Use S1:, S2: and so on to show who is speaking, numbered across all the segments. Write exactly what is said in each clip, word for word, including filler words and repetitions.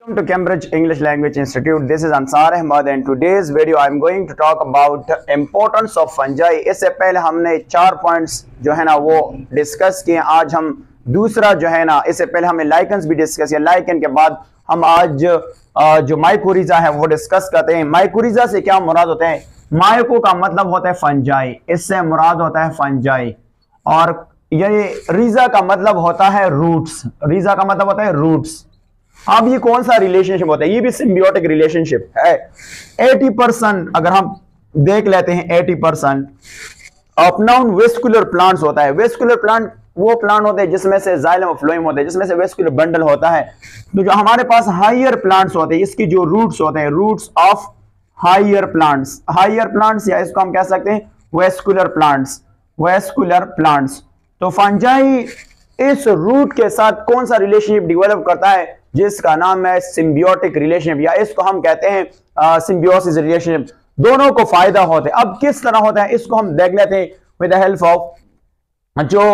S1: Welcome to Cambridge English Language Institute. This is Ansar Ahmad and today's video I am going to talk about importance of fungi. इससे पहले हमने चार points जो है ना वो डिस्कस किए। आज हम दूसरा जो है ना, इससे पहले हमने लाइकन्स भी डिस्कस किया। लाइकन के बाद हम आज जो माइकोरिजा है वो डिस्कस करते हैं। माइकोरिजा से क्या मुराद होते हैं? माइको का मतलब होता है फंजाई, इससे मुराद होता है फंजाई, और ये रीजा का मतलब होता है रूट्स। रीजा का मतलब होता है रूट्स। अब ये कौन सा रिलेशनशिप होता है? ये भी सिम्बियोटिक रिलेशनशिप है। अस्सी परसेंट अगर हम देख लेते हैं, अस्सी percent of non vascular plants होता है। वेस्कुलर प्लांट वो प्लांट होते हैं जिसमें से जाइलम और फ्लोएम होते हैं, जिसमें से वेस्कुलर बंडल होता है। तो जो हमारे पास हायर प्लांट्स होते हैं, इसकी जो रूट्स होते हैं, roots of higher plants, higher plants या इसको हम कह सकते हैं वेस्कुलर प्लांट्स, वेस्कुलर प्लांट्स। तो फंजाई इस रूट के साथ कौन सा रिलेशनशिप डेवलप करता है, जिसका नाम है सिम्बियोटिक रिलेशनशिप, या इसको हम कहते हैं सिम्बियोसिस रिलेशनशिप। दोनों को फायदा होता है। अब किस तरह होता है इसको हम देख लेते हैं विद द हेल्प ऑफ जो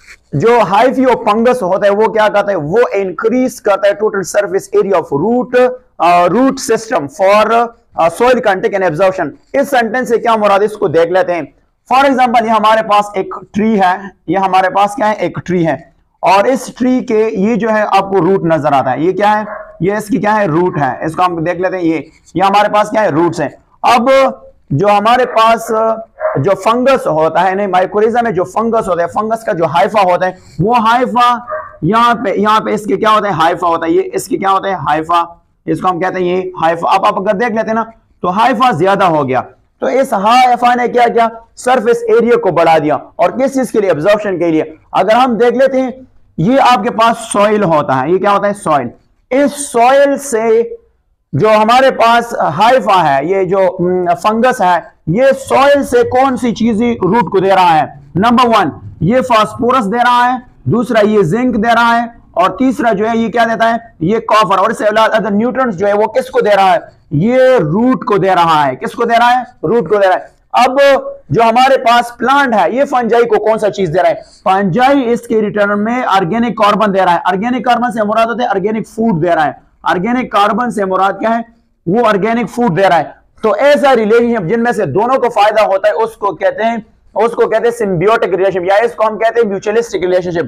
S1: जो हाइफियोफंगस होता है। वो क्या करता है? वो इंक्रीज करता है total surface area of root root system for soil contact and absorption. इस सेंटेंस से क्या मुराद, इसको देख लेते हैं। फॉर एग्जांपल, ये हमारे पास एक ट्री है, ये हमारे पास क्या है? एक ट्री है, और इस ट्री के ये जो है आपको रूट नजर आता है। ये क्या है? ये इसकी क्या है? रूट है। इसको हम देख लेते हैं। ये ये हमारे पास क्या है? रूट्स हैं। अब जो हमारे पास जो फंगस होता है, नहीं माइकोरिजा में जो फंगस होता है, फंगस का जो हाइफा होता है, वो हाइफा यहाँ पे यहाँ पे इसके क्या होता है? हाइफा होता है। ये इसके क्या होता है? हाइफा। इसको हम कहते हैं ये हाइफा। अब आप अगर देख लेते हैं ना, तो हाइफा ज्यादा हो गया। तो इस हाइफा ने क्या किया? सरफेस एरिया को बढ़ा दिया। और किस चीज के लिए? एब्जॉर्प्शन के लिए। अगर हम देख लेते हैं, ये आपके पास सॉइल होता है। ये क्या होता है? सॉइल। इस सॉइल से जो हमारे पास हाइफा है, ये जो फंगस है, ये सॉइल से कौन सी चीज रूट को दे रहा है? नंबर वन, ये फास्फोरस दे रहा है, दूसरा ये जिंक दे रहा है, और तीसरा जो है ये क्या देता है? ये कॉपर। और इससे अदर न्यूट्रिएंट्स जो है वो किसको दे रहा है? ये रूट को दे रहा है। किसको दे रहा है? रूट को दे रहा है। अब जो हमारे पास प्लांट है, ये फंजाई को कौन सा चीज दे रहा है? फंजाई इसके रिटर्न में ऑर्गेनिक कार्बन दे रहा है। ऑर्गेनिक कार्बन से मुराद होता है ऑर्गेनिक फूड दे रहा है। ऑर्गेनिक कार्बन से मुराद क्या है? वो ऑर्गेनिक फूड दे रहा है। तो ऐसा रिलेशनशिप जिनमें से दोनों को फायदा होता है, उसको कहते हैं उसको कहते हैं सिम्बियोटिक रिलेशनशिप, या इसको हम कहते हैं म्यूचुअलिस्टिक रिलेशनशिप।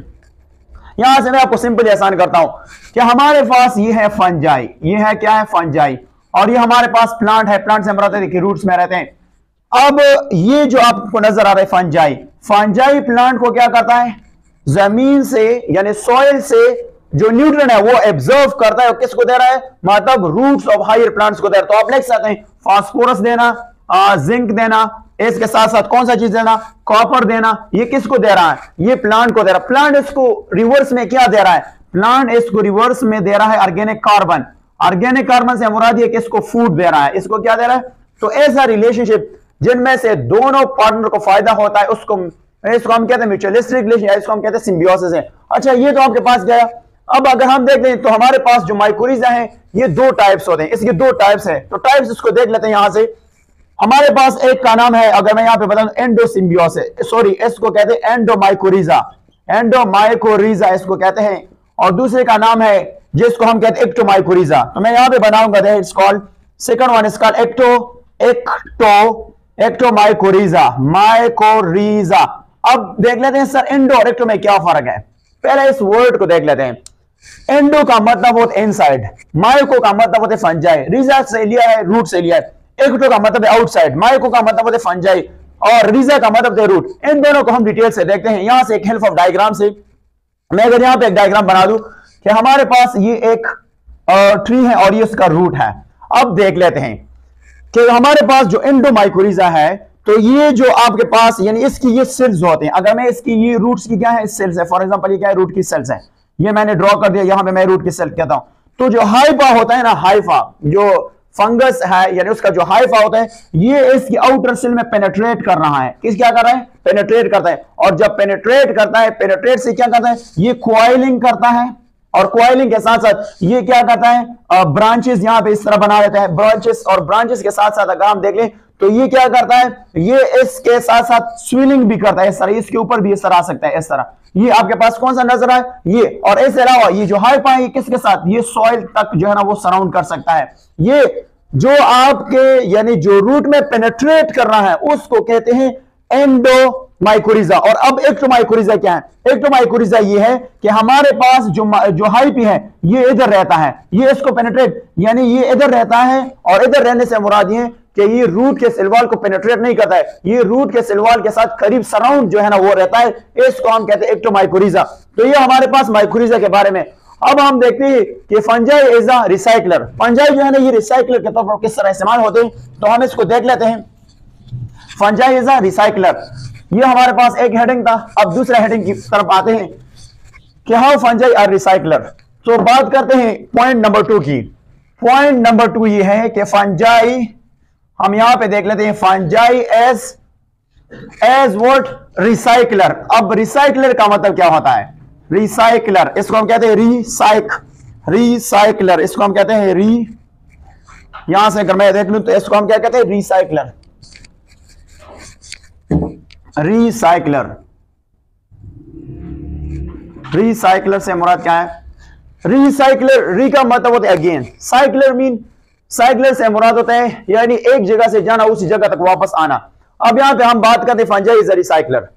S1: यहां से मैं आपको सिंपल आसान करता हूं कि हमारे पास ये है फंजाई, ये है क्या है? फंजाई। और ये हमारे पास प्लांट है। प्लांट से मुराद है देखिए रूट्स में रहते हैं। अब ये जो आपको नजर आ रहा है फंजाई, फंजाई प्लांट को क्या करता है? जमीन से यानी सॉइल से जो न्यूट्रिएंट है वो एब्जॉर्व करता है। और किसको दे रहा है? मतलब रूट्स ऑफ हायर प्लांट्स को दे रहा है। तो आप लिख सकते हैं फास्फोरस देना, जिंक देना, इसके साथ साथ कौन सा चीज देना? कॉपर देना। ये किसको दे रहा है? ये प्लांट को दे रहा है। प्लांट इसको रिवर्स में क्या दे रहा है? प्लांट इसको रिवर्स में दे रहा है ऑर्गेनिक कार्बन। ऑर्गेनिक कार्बन से मुराद ये किसको? फूड दे रहा है। इसको क्या दे रहा है? तो ऐसा रिलेशनशिप जिनमें से दोनों पार्टनर को फायदा होता है, उसको इसको हम कहते हैं म्यूचुअलिस्टिक रिलेशन, या इसको हम कहते हैं सिम्बियोसिस है। अच्छा, ये तो आपके पास गया। अब अगर हम देख लें तो हमारे पास जो माइकोरिजा है, ये दो टाइप्स होते हैं। इसके दो टाइप्स है। तो टाइप्स इसको देख लेते हैं। यहां से हमारे पास एक का नाम है, अगर मैं यहां पे बताऊं, एंडोसिम्बियोसिस, सॉरी इसको कहते हैं एंडोमाइकोरिजा, एंडोमाइकोरिजा इसको कहते हैं। और दूसरे का नाम है जिसको हम कहते हैं एक्टोमाइकोरिजा। तो मैं यहां पे बनाऊंगा, it's called second one is called ecto ecto ectomycorrhiza, mycorrhiza. अब देख लेते हैं सर एंडो और एक्टो में क्या फर्क है। पहले इस वर्ड को देख लेते हैं। एंडो का मतलब होता है इनसाइड, माइको का मतलब होता है फंजाई, रीजा से लिया है, रूट से लिया है। एक्टो का मतलब है आउटसाइड, माइको का मतलब होता है फंजाई, और रीजा का मतलब है रूट। इन दोनों को हम डिटेल से देखते हैं। यहां से एक हेल्प ऑफ डायग्राम से मैं अगर यहां पे एक डायग्राम बना दूं कि हमारे पास ये एक ट्री है और ये उसका रूट है। अब देख लेते हैं कि हमारे पास जो एंडोमाइकोरिजा है, तो ये जो आपके पास यानी इसकी ये सेल्स होते हैं। अगर मैं इसकी ये रूट्स की क्या है? सेल्स है। फॉर एग्जांपल ये क्या है? रूट की सेल्स है। ये मैंने ड्रॉ कर दिया, यहां पे मैं रूट की सेल कहता हूं। तो जो हाइफा होता है ना, हाइफा जो फंगस है यानी उसका जो हाइफा होता है, ये इसकी आउटर सेल में पेनिट्रेट कर रहा है। किस क्या कर रहा है? पेनिट्रेट करता है। और जब पेनिट्रेट करता है, पेनिट्रेट से क्या करता है? ये क्वाइलिंग करता है। और कॉइलिंग के साथ साथ ये क्या करता है, ब्रांचेस यहां पे इस तरह बना लेता है, ब्रांचेस, और ब्रांचेस के साथ साथ अगर हम देख लें तो ये क्या करता है, ये इसके साथ साथ स्विलिंग भी करता है इस तरह, इसके ऊपर भी इस तरह आ सकता है इस तरह। ये आपके पास कौन सा नजर है, ये। और इसके अलावा ये जो हाइपा है किसके साथ, ये सॉइल तक जो है ना वो सराउंड कर सकता है। ये जो आपके यानी जो रूट में पेनेट्रेट कर रहा है उसको कहते हैं एंडोमाइकोरिजा। और अब एक्टोमाइकोरिजा क्या है, एक्टोमाइकोरिजा ये है कि हमारे पास जो जो हाइपी है ये इधर रहता है, ये इसको पेनेट्रेट यानी ये इधर रहता है, और इधर रहने से मुराद ये कि ये रूट के सेल वॉल को पेनेट्रेट नहीं करता है, ये रूट के सेल वॉल के साथ करीब सराउंड जो है ना वो रहता है, इसको हम कहते हैं एक्टोमाइकोरिजा। तो ये हमारे पास माइकोरिजा के बारे में। अब हम देखते हैं कि fungi is a recycler. Fungi जो है ना ये रिसाइकलर के तौर पर किस तरह इस्तेमाल होते हैं, तो हम इसको देख लेते हैं। फंजाई इज अ रिसाइकलर, ये हमारे पास एक हेडिंग था। अब दूसरे हेडिंग की तरफ आते हैं कि हाउ फंजाई आर रिसाइकलर। तो बात करते हैं पॉइंट नंबर टू की। पॉइंट नंबर टू ये है कि फंजाई, हम यहां पे देख लेते हैं fungi as as what, recycler. अब रिसाइकलर का मतलब क्या होता है, रिसाइकलर, इसको हम कहते हैं रिसाइक रिसाइकलर इसको हम कहते हैं री, यहां से अगर मैं देख लूं तो इसको हम क्या कहते हैं, रिसाइकलर रिसाइकलर रिसाइकलर से मुराद क्या है, रिसाइकलर, री का मतलब होता है अगेन, साइकलर मीन, साइकलर से मुराद होता है यानी एक जगह से जाना उसी जगह तक वापस आना। अब यहां पे हम बात करते हैं फंजाई इज अ रिसाइकलर।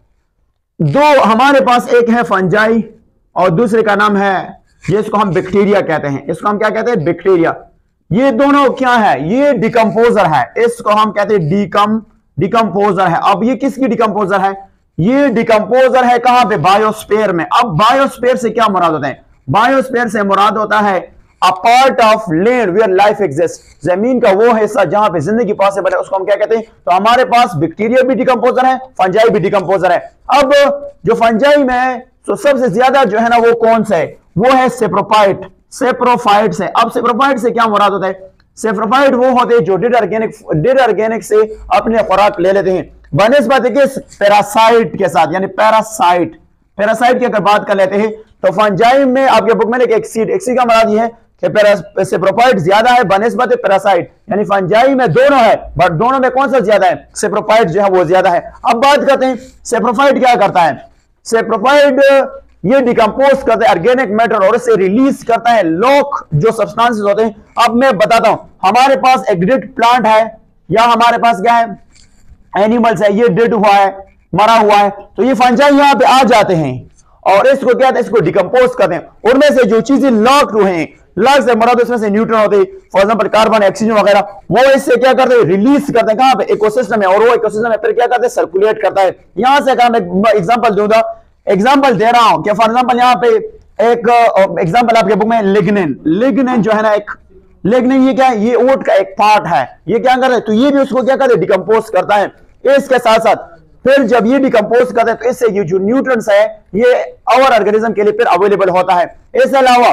S1: दो हमारे पास, एक है फंजाई और दूसरे का नाम है जिसको हम बैक्टीरिया कहते हैं, इसको हम क्या कहते हैं, बैक्टीरिया। ये दोनों क्या है, ये डिकम्पोजर है, इसको हम कहते हैं डिकम डिकम्पोजर है। अब ये किसकी डिकम्पोजर है, ये डिकम्पोजर है कहां पे, बायोस्फीयर में। अब बायोस्फीयर से क्या मुराद होता है, बायोस्फीयर से मुराद होता है a part of land where life exist, जमीन का वो हिस्सा जहां पे जिंदगी पॉसिबल है, उसको हम क्या कहते हैं। तो हमारे पास बैक्टीरिया भी डिकम्पोजर है, फंजाई भी डिकम्पोजर है। अब जो फंजाई में है तो सबसे ज्यादा जो है ना वो कौन सा है, वो है सेप्रोफाइट, सेप्रोफाइट से। अब सेप्रोफाइट से क्या मुराद होता है, सेप्रोफाइट वो होते हैं जो डेड ऑर्गेनिक डेड ऑर्गेनिक से अपने खुराक ले लेते हैं बनिस्बत किस, पैरासाइट के साथ, यानी पैरासाइट पैरासाइट की अगर बात कर लेते हैं तो फंजाई में आपके बुक में एक एक्सीड, एक्सीड का मुराद ये है कि सेप्रोफाइट ज्यादा है बनिस्बत पैरासाइट, यानी फंजाई में दोनों है बट दोनों में कौन सा ज्यादा है, सेप्रोफाइट जो है वो ज्यादा है। अब बात करते हैं सेप्रोफाइट क्या करता है, सेप्रोफाइट ये डिकम्पोज करता है ऑर्गेनिक मैटर और इसे रिलीज करता है लोक जो सब्सटेंसेस होते हैं। अब मैं बताता हूं, हमारे पास एक डेड प्लांट है या हमारे पास क्या है, एनिमल्स है, ये डेड हुआ है, मरा हुआ है, तो ये फंजाई यहां पे आ जाते हैं और इसको क्या है, इसको डिकम्पोज करते हैं। उनमें से जो चीजें लॉक हैं, लॉक से मरा तो इसमें से न्यूट्रॉन होते हैं, फॉर एग्जांपल कार्बन, ऑक्सीजन वगैरह, वो इससे क्या करते हैं, रिलीज करते हैं कहां पे, इकोसिस्टम में, और वो इकोसिस्टम में फिर क्या करते हैं, सर्कुलेट करता है। यहां से अगर मैं एग्जांपल दूंगा, एग्जांपल दे रहा हूं कि फॉर एग्जांपल यहां पे एक एग्जांपल आपके बुक में लिग्निन, लिग्निन जो है ना एक लिग्निन, ये क्या है, ये ओट का एक पार्ट है, ये क्या कर रहा है, तो ये भी उसको क्या करते हैं, डिकम्पोज करता है। इसके साथ साथ फिर जब ये डिकम्पोज करता है तो इससे ये जो न्यूट्रिएंट्स है ये और ऑर्गेनिज्म के लिए फिर अवेलेबल होता है। इसके अलावा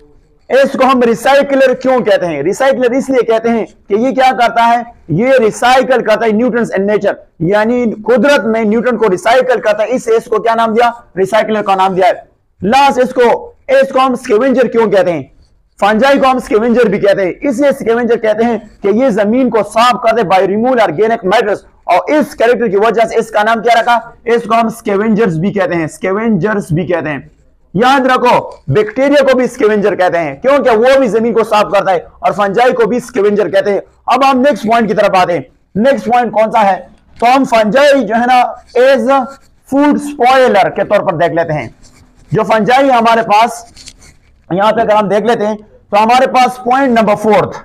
S1: इसको हम रिसाइकलर क्यों कहते हैं, रिसाइकलर इसलिए कहते हैं कि ये क्या करता है, ये रिसाइकल करता है न्यूट्रिएंट्स इन नेचर, यानी कुदरत में न्यूट्रिएंट को रिसाइकल करता है, इससे इसको क्या नाम दिया, रिसाइकलर का नाम दिया है। लास्ट इसको इसको हम स्कैवेंजर क्यों कहते हैं, फंजाई को हम स्कैवेंजर भी कहते हैं, इसलिए स्कैवेंजर कहते हैं कि ये जमीन को साफ करते बाय रिमूवल ऑर्गेनिक मैटर्स, और इस कैरेक्टर की वजह से इसका नाम क्या रखा, इसको हम स्कैवेंजर्स भी कहते हैं, स्कैवेंजर्स भी कहते हैं। याद रखो बैक्टीरिया को भी स्कैवेंजर कहते हैं क्योंकि वो भी जमीन को साफ करता है, और फंजाई को भी स्कैवेंजर कहते हैं। अब हम नेक्स्ट पॉइंट की तरफ आते हैं। नेक्स्ट पॉइंट कौन सा है, तो हम फंजाई जो है ना एज फूड स्पॉइलर के तौर पर देख लेते हैं। जो फंजाई हमारे पास यहां पे अगर हम देख लेते हैं तो हमारे पास पॉइंट नंबर फोर्थ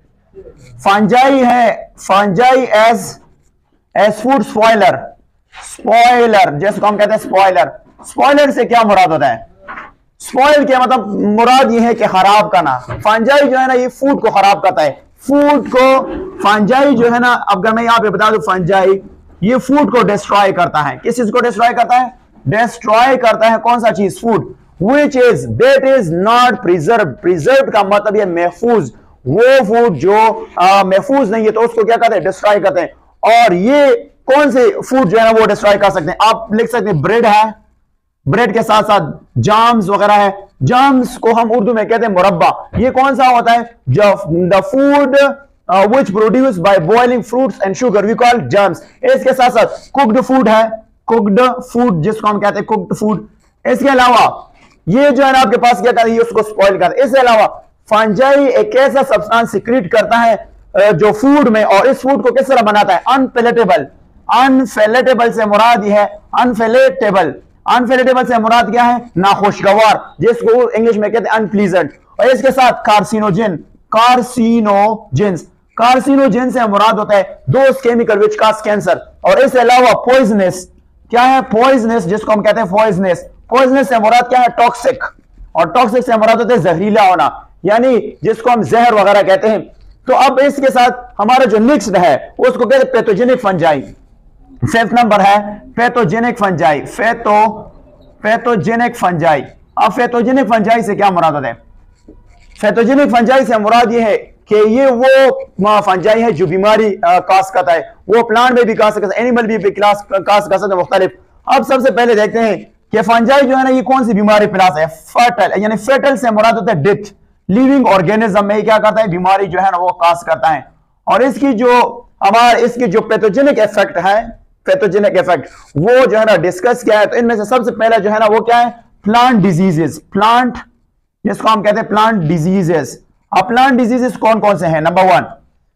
S1: फंजाई है, fungi as as food spoiler, spoiler जिसको हम कहते हैं स्पॉइलर। स्पॉइलर से क्या मुराद होता है, स्पॉइल के मतलब मुराद ये है कि खराब करना। फंजाई जो है ना ये फूड को खराब करता है, फूड को फंजाई जो है ना, अब अगर मैं यहां पे बता दूं फंजाई ये फूड को डिस्ट्रॉय करता है। किस चीज को डिस्ट्रॉय करता है, डिस्ट्रॉय करता है कौन सा चीज, food, which is that is not preserved। preserved का मतलब ये महफूज, वो फूड जो महफूज नहीं है तो उसको क्या करते हैं, डिस्ट्रॉय करते हैं। और ये कौन से फूड जो है ना वो डिस्ट्रॉय कर सकते हैं, आप लिख सकते हैं ब्रेड है, ब्रेड के साथ साथ जाम्स वगैरह है। जाम्स को हम उर्दू में कहते हैं मुरब्बा। ये कौन सा होता है? The food which produce by boiling fruits and sugar we call jams. इसके साथ साथ कुक्ड फूड है, कुक्ड फूड जिसको हम कहते हैं कुक्ड फूड। इसके अलावा ये जो है ना आपके पास क्या करता है, उसको स्पॉइल करता है। इसके अलावा फंजाई एक ऐसा सब्सटेंस सिक्रीट करता है जो फूड में, और इस फूड को किस तरह बनाता है? अनपेलेटेबल। अनपेलेटेबल से मुराद यह है अनपेलेटेबल। अनपेलेटेबल से मुराद क्या है? नाखुशगवार, जिसको इंग्लिश में कहते हैं अनप्लीजेंट। और इसके साथ कार्सिनोजिन, कार्सिनोजेंस। कार्सिनोजेन से मुराद होता है those chemical which cause cancer. और इसके अलावा पॉइजनस, क्या है? पॉइजनस, जिसको हम कहते हैं पॉइजनस। पॉइजनस से मुराद क्या है? टॉक्सिक। और टॉक्सिक से मुराद होता है जहरीला होना, यानी जिसको हम जहर वगैरह कहते हैं। तो अब इसके साथ हमारा जो नेक्स्ट है उसको कहते हैं पैथोजेनिक फंजाई। फिफ्थ नंबर है pathogenic fungi. Patho pathogenic fungi. अब पैथोजेनिक फंजाई से क्या मुराद होता है? पैथोजेनिक फंजाई से मुराद ये है कि ये वो फंजाई है जो बीमारी काज करता है। वो प्लांट में भी काज करता है, एनिमल भी काज कर सकता है, मुख्तलिफ। अब सबसे पहले देखते हैं कि फंजाई जो है ना ये कौन सी बीमारी फैलाता है? फर्टल, यानी फेटल से मुराद होता है डेथ। लिविंग ऑर्गेनिज्म में क्या करता है? बीमारी जो है ना वो काज करता है। और इसकी जो हमारे इसकी जो पैथोजेनिक इफेक्ट है, पैथोजेनिक इफेक्ट वो जो है ना डिस्कस किया है। तो इनमें से सबसे पहला जो है ना वो क्या है? Plant diseases. प्लांट, जिसको हम कहते हैं प्लांट डिजीजेस। अब प्लांट डिजीजेस कौन कौन से हैं? नंबर वन,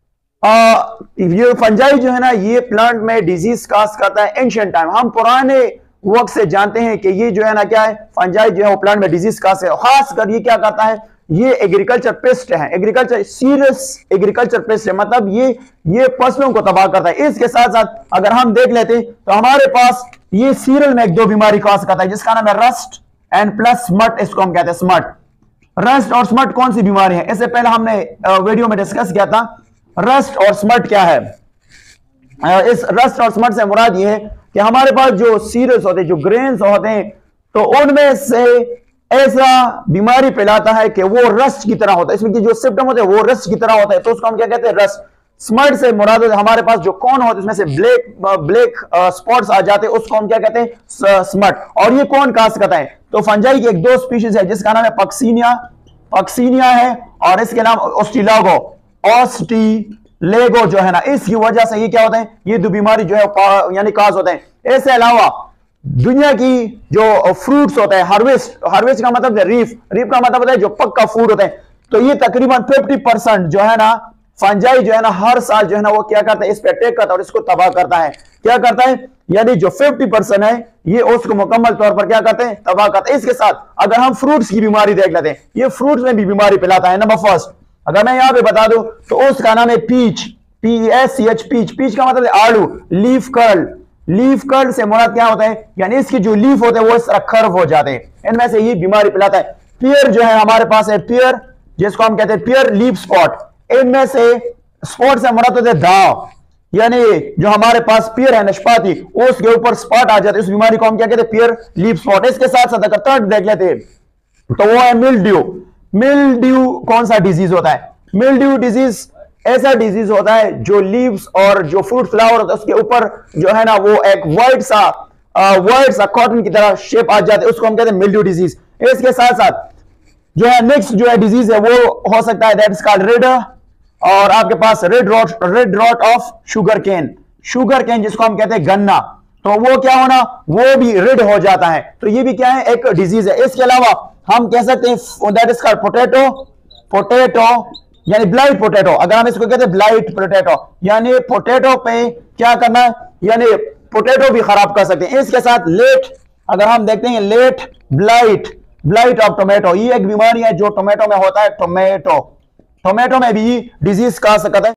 S1: ये फंजाई जो है ना ये प्लांट में डिजीज काज करता है। एंशिएंट टाइम, हम पुराने वक्त से जानते हैं कि ये जो है ना क्या है? फंजाई जो है वो प्लांट में डिजीज काज है। खासकर ये क्या करता है? ये एग्रीकल्चर पेस्ट है, एग्रीकल्चर सीरियस एग्रीकल्चर पेस्ट है, मतलब ये ये फसलों को तबाह करता है। इसके साथ साथ अगर हम देख लेते तो हमारे पास ये सीरियल में एक दो बीमारी काज करता है जिसका नाम है रस्ट एंड प्लस स्मट। इसको हम कहते हैं स्मट। रस्ट और स्मट कौन सी बीमारी है? इससे पहले हमने वीडियो में डिस्कस किया था। रस्ट और स्मट क्या है? इस रस्ट और स्मट से मुराद ये है कि हमारे पास जो सीरियल्स होते हैं, जो ग्रेन्स होते हैं, तो उनमें से ऐसा बीमारी फैलाता है कि वो रस्ट की तरह होता है। इसमें जो सिम्टम होते हैं वो रस्ट की तरह होता है, तो उसको हम क्या कहते हैं? रस्ट। स्मट से मुराद हमारे पास जो कौन होते हैं उसमें से ब्लैक ब्लैक स्पॉट्स आ जाते हैं, उसको हम क्या कहते हैं? स्मट। और ये कौन काज करता है? तो फंजाई की एक दो स्पीशीज है जिसका नाम है पक्सीनिया, पक्सीनिया है, और इसके नाम ऑस्टिलागो, ऑस्टिलेगो जो है ना, इसकी वजह से ये क्या होता है? ये दो बीमारी जो है यानी काज होते हैं। इसके अलावा दुनिया की जो फ्रूट्स होते हैं, हार्वेस्ट, हार्वेस्ट का मतलब है रीफ, रीफ का मतलब होता है जो पक्का फूड होता है। तो ये तकरीबन पचास परसेंट जो है ना फंजाई जो है ना हर साल जो है ना वो क्या करता है? इस पे अटैक करता है और इसको तबाह करता है। क्या करता है? यानी जो पचास परसेंट है ये उसको मुकम्मल तौर पर क्या करते हैं? तबाह करते हैं। इसके साथ अगर हम फ्रूट्स की बीमारी देख लेते हैं, ये फ्रूट्स में भी बीमारी फैलाता है। नंबर फर्स्ट अगर मैं यहां पे बता दूं तो उसका नाम है peach, P S C H, peach. Peach का मतलब है आलू। लीफ कर्ल, लीफ कर्ल से मुराद क्या होता है? यानी इसकी जो लीफ होते हैं वो इस तरह कर्व हो जाते हैं, इनमें से ये बीमारी फैलाता है। पियर जो है हमारे पास है, पियर जिसको हम कहते हैं पियर लीफ स्पॉट। इनमें से स्पॉट से मुराद होते हैं दाव, यानी जो हमारे पास पियर है नशपाती उसके ऊपर स्पॉट आ जाते हैं, उस बीमारी को हम क्या कहते हैं? Pear leaf spot. इसके साथ साथ अगर थर्ड देख लेते हैं तो वो है मिल्ड्यू। मिल्ड्यू कौन सा डिजीज होता है? मिल्ड्यू डिजीज ऐसा डिजीज होता है जो लीव्स और जो फ्रूट फ्लावर होता है उसके ऊपर जो है ना वो एक वाइट सा वाइट सा कॉटन की तरह शेप आ जाते हैं, उसको हम कहते हैं मिल्ड्यू डिजीज। इसके साथ साथ जो है नेक्स्ट जो है डिजीज है वो हो सकता है दैट इज कॉल्ड रेड, और आपके पास red rot, red rot of sugar cane, sugar cane जिसको हम कहते हैं गन्ना, तो वो क्या होना? वो भी रेड हो जाता है। तो ये भी क्या है? एक डिजीज है। इसके अलावा हम कह सकते हैं that is called potato, potato यानी ब्लाइट पोटैटो। अगर हम इसको कहते हैं ब्लाइट पोटैटो, यानी पोटैटो पे क्या करना है? यानी पोटैटो भी खराब कर सकते हैं। इसके साथ लेट, अगर हम देखते हैं late blight, blight of tomato, ये एक बीमारी है जो टोमेटो में होता है। टोमेटो टोमेटो में भी डिजीज का सकता है।